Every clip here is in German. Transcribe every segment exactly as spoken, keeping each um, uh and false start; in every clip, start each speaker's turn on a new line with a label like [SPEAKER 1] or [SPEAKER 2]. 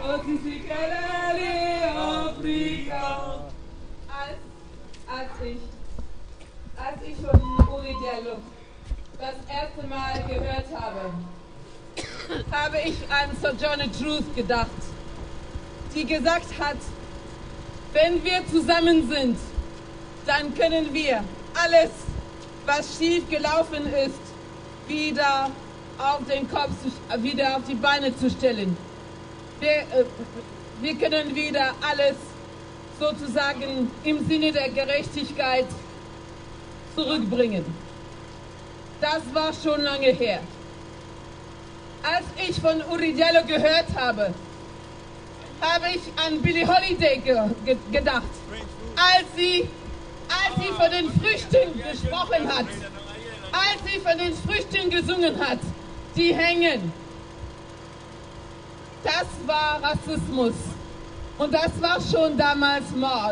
[SPEAKER 1] Als, als ich, als ich von Uri Diallo das erste Mal gehört habe, habe ich an Sojourner Truth gedacht, die gesagt hat, wenn wir zusammen sind, dann können wir alles, was schief gelaufen ist, wieder auf den Kopf, wieder auf die Beine zu stellen. Wir, äh, wir können wieder alles sozusagen im Sinne der Gerechtigkeit zurückbringen. Das war schon lange her. Als ich von Uri Diallo gehört habe, habe ich an Billie Holiday ge ge gedacht, als sie, als sie von den Früchten gesprochen hat, als sie von den Früchten gesungen hat, die hängen. Das war Rassismus und das war schon damals Mord.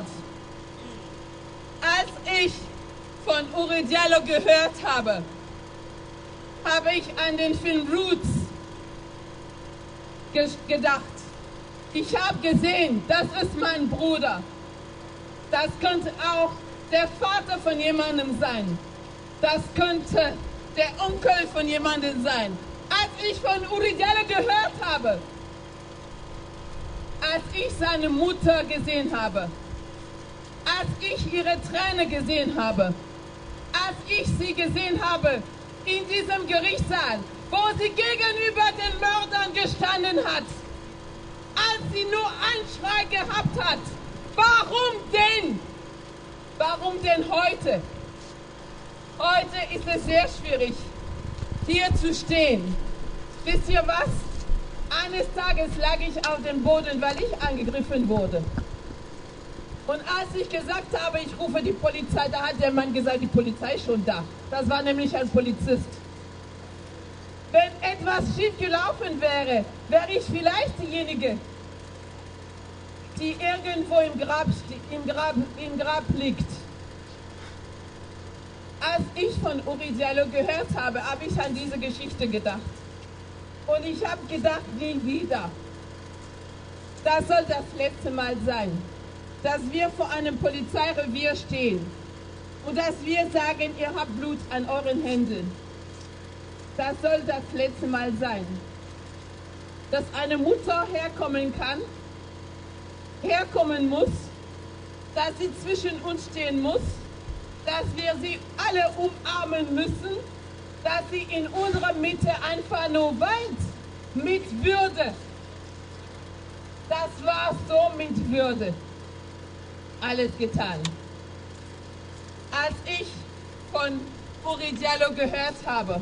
[SPEAKER 1] Als ich von Uri Diallo gehört habe, habe ich an den Film Roots gedacht. Ich habe gesehen, das ist mein Bruder. Das könnte auch der Vater von jemandem sein. Das könnte der Onkel von jemandem sein. Als ich von Uri Diallo gehört habe, als ich seine Mutter gesehen habe, als ich ihre Tränen gesehen habe, als ich sie gesehen habe in diesem Gerichtssaal, wo sie gegenüber den Mördern gestanden hat, als sie nur einen Schrei gehabt hat. Warum denn? Warum denn heute? Heute ist es sehr schwierig, hier zu stehen. Wisst ihr was? Eines Tages lag ich auf dem Boden, weil ich angegriffen wurde. Und als ich gesagt habe, ich rufe die Polizei, da hat der Mann gesagt, die Polizei ist schon da. Das war nämlich ein Polizist. Wenn etwas schief gelaufen wäre, wäre ich vielleicht diejenige, die irgendwo im Grab, im Grab, im Grab liegt. Als ich von Uri Diallo gehört habe, habe ich an diese Geschichte gedacht. Und ich habe gedacht, nie wieder. Das soll das letzte Mal sein, dass wir vor einem Polizeirevier stehen und dass wir sagen, ihr habt Blut an euren Händen. Das soll das letzte Mal sein. Dass eine Mutter herkommen kann, herkommen muss, dass sie zwischen uns stehen muss, dass wir sie alle umarmen müssen, dass sie in unserer Mitte einfach nur weint, mit Würde. Das war so mit Würde. Alles getan. Als ich von Uri Diallo gehört habe,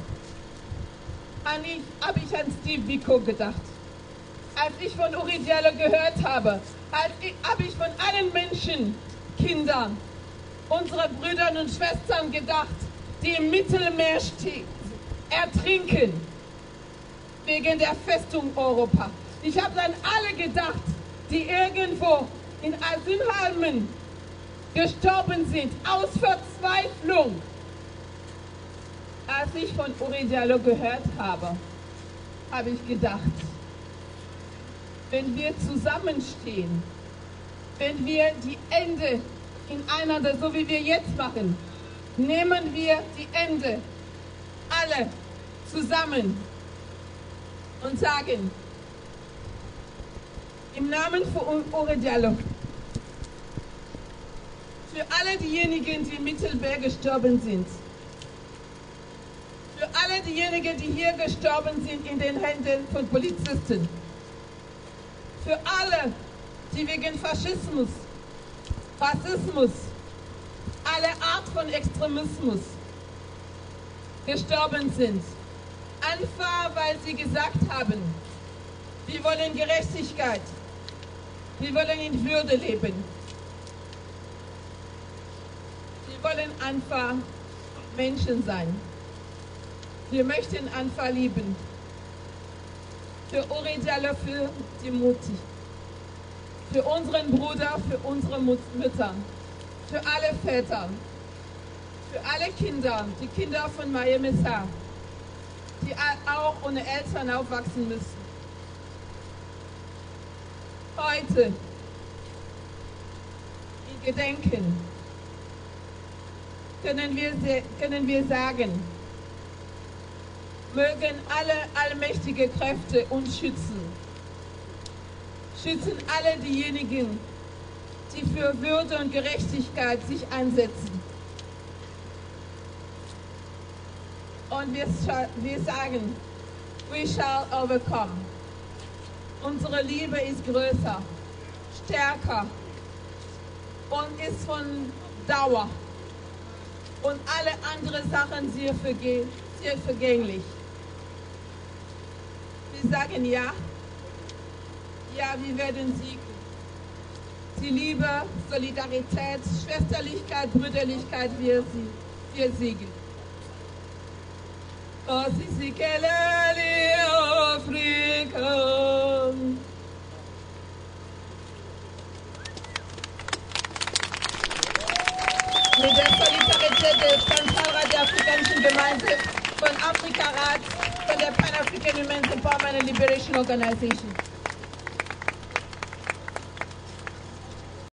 [SPEAKER 1] habe ich an Steve Biko gedacht. Als ich von Uri Diallo gehört habe, habe ich von allen Menschen, Kindern, unsere Brüder und Schwestern gedacht, die im Mittelmeer ertrinken, wegen der Festung Europa. Ich habe an alle gedacht, die irgendwo in Asylheimen gestorben sind, aus Verzweiflung. Als ich von Uri Diallo gehört habe, habe ich gedacht, wenn wir zusammenstehen, wenn wir die Hände ineinander, so wie wir jetzt machen, nehmen wir die Hände alle zusammen und sagen, im Namen von Uri Diallo, für alle diejenigen, die in Mittelmeer gestorben sind, für alle diejenigen, die hier gestorben sind in den Händen von Polizisten, für alle, die wegen Faschismus, Rassismus, alle Art von Extremismus gestorben sind. Einfach, weil sie gesagt haben, wir wollen Gerechtigkeit, wir wollen in Würde leben. Wir wollen einfach Menschen sein. Wir möchten einfach lieben. Für Uri Diallo, für die Mutti. Für unseren Bruder, für unsere Mütter. Für alle Väter. Für alle Kinder, die Kinder von Maya Messa, die auch ohne Eltern aufwachsen müssen. heute in Gedenken können wir, können wir sagen, mögen alle allmächtige Kräfte uns schützen. Schützen alle diejenigen, die für Würde und Gerechtigkeit sich einsetzen. Und wir, wir sagen, we shall overcome. Unsere Liebe ist größer, stärker und ist von Dauer. Und alle anderen Sachen sind verge sehr vergänglich. Wir sagen ja, ja, wir werden siegen. Die Liebe, Solidarität, Schwesterlichkeit, Brüderlichkeit, wir, wir siegen. Osisi kelele Afrika. Mit der Solidarität des Zentralrat der Afrikanischen Gemeinde, von Afrikarat, von der Pan-African Women's Empowerment and Liberation Organization.